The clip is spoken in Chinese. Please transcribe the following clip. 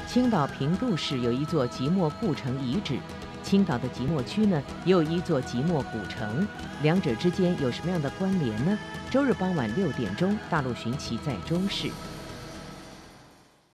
青岛平度市有一座即墨故城遗址，青岛的即墨区呢也有一座即墨古城，两者之间有什么样的关联呢？周日傍晚6点钟，大陆寻奇在中视。